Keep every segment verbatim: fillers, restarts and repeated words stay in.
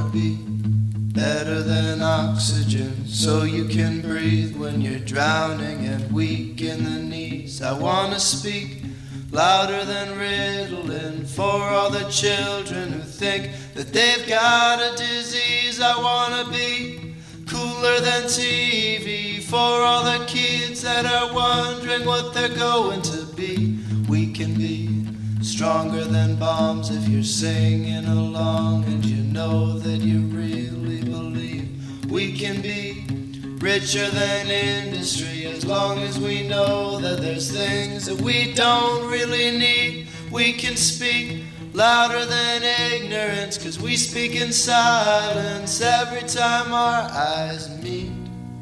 be better than oxygen, so you can breathe when you're drowning and weak in the knees. I wanna speak louder than Ritalin for all the children who think that they've got a disease. I wanna be cooler than T V for all the kids that are wondering what they're going to be. We can be stronger than bombs if you're singing along and you know that you really believe. We can be richer than industry as long as we know that there's things that we don't really need. We can speak louder than ignorance, 'cause we speak in silence every time our eyes meet.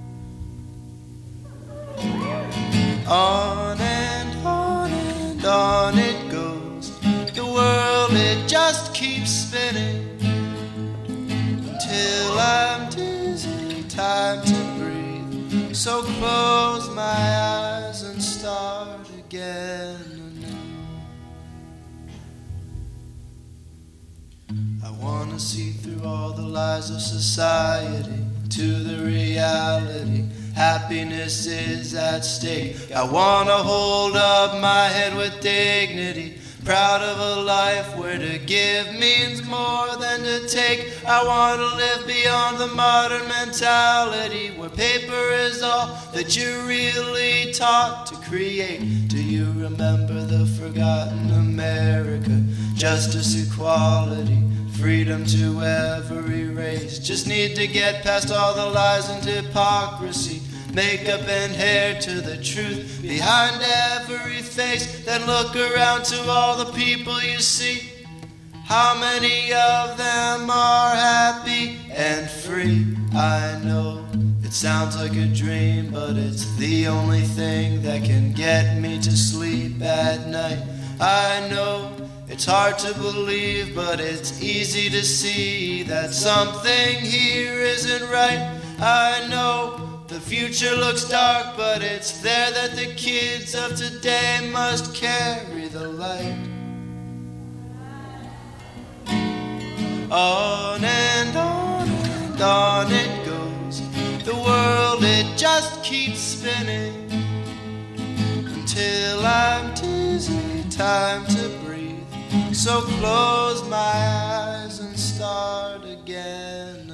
On and on and on it goes. The world, it just keeps spinning until I'm dizzy, time to breathe. So close my eyes and start again anew. I wanna see through all the lies of society to the reality. Happiness is at stake. I wanna hold up my head with dignity, proud of a life where to give means more than to take. I wanna live beyond the modern mentality where paper is all that you're really taught to create. Do you remember the forgotten America? Justice, equality, freedom to every race. Just need to get past all the lies and hypocrisy, makeup and hair to the truth behind every face. Then look around to all the people you see. How many of them are happy and free? I know it sounds like a dream, but it's the only thing that can get me to sleep at night. I know it's hard to believe, but it's easy to see that something here isn't right. I know the future looks dark, but it's there that the kids of today must carry the light. On and on and on it goes. The world, it just keeps spinning until I'm dizzy, time to breathe. So close my eyes and start again.